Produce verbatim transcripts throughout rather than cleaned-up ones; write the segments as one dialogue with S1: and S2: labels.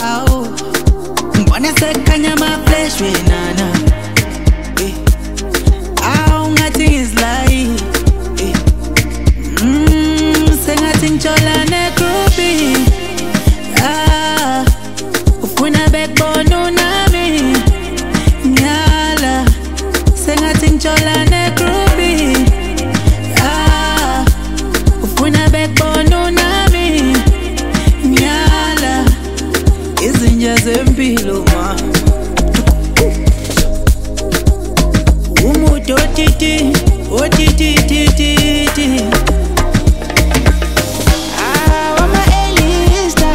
S1: Aw, ngibona sekhanya ama-flash wenana. Eh, aw ngathi ngizlayi. Eh, mm, sengathi ngitshola ne-groupie. Ah, ufuna bekubona unami. Ngiyala, sengathi ngitshola ne-groupie. Ah, ufuna bekubona unami. Ngiyala, izinja zempilo ma. Umuntu otiti, otiti titi titi.
S2: Ah, wama-A-lister.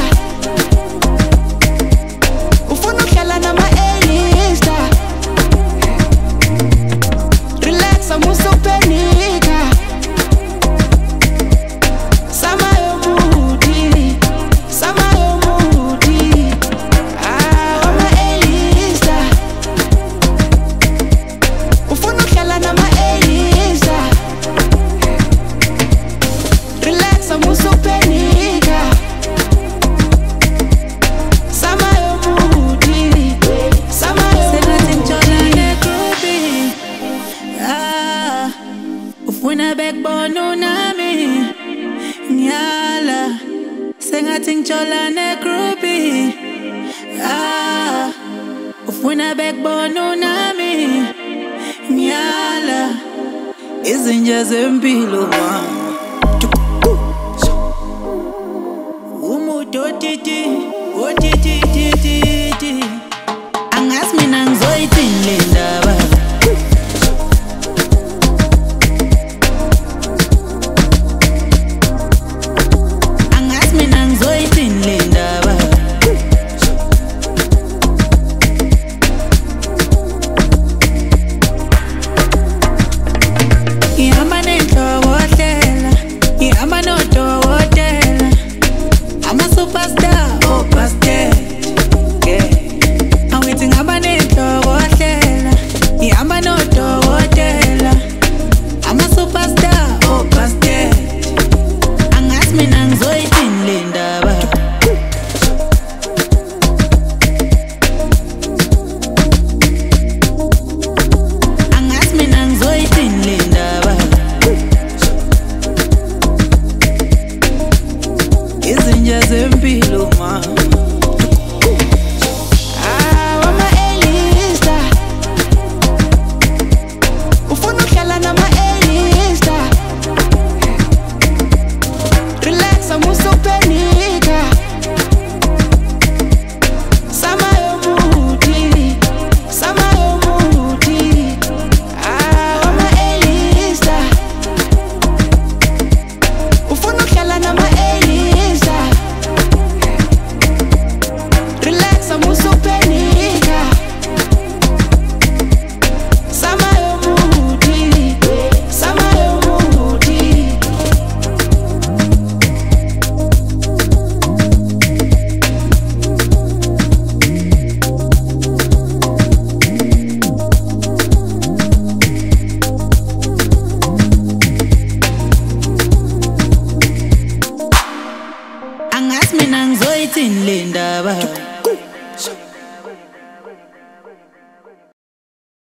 S2: Ufuna ukuhlala nama-A-lister. Relax, amusupenika. Sama yomuthi, sama yomuthi. Ah, wama-A-lister. Ufuna ukuhlala nama-A-lister. Relax, amusupenika. Sama yomuthi, sama
S1: Sengathi ngitshola
S2: yomuthi.
S1: ne-groupie. Ah, ufuna bekubona unami. Ngiyala, sengathi ngitshola ne-groupie. Ah, ufuna bekubona unami. Ngiyala, izinja zempilo ma. Umuntu otiti, otiti titi titi. Angazi mina ngizoyithini le ndaba. Angazi mina ngizoyithini le ndaba. Ihamba nenhlokotela, ihamba nodokotela. Ama-superstar, opastel, yeah. Angithi ngihamba nenhlokotela, ihamba nodokotela. Ama-superstar, opastel. Angazi mina ngizoyithini le ndaba. Angazi mina ngizoyithini le ndaba. Izinja zempilo ma.
S2: Ah, wama-A-lister. Ufuna ukuhlala nama-A-lister. Relax, amusupenika. Sama yomuthi, sama yomuthi. Ah, wama-A-lister. Ufuna ukuhlala nama-A-lister. Relax, amusupenika. Sama yomuthi, sama yomuthi.
S1: Angazi mina ngizoyithini le ndaba.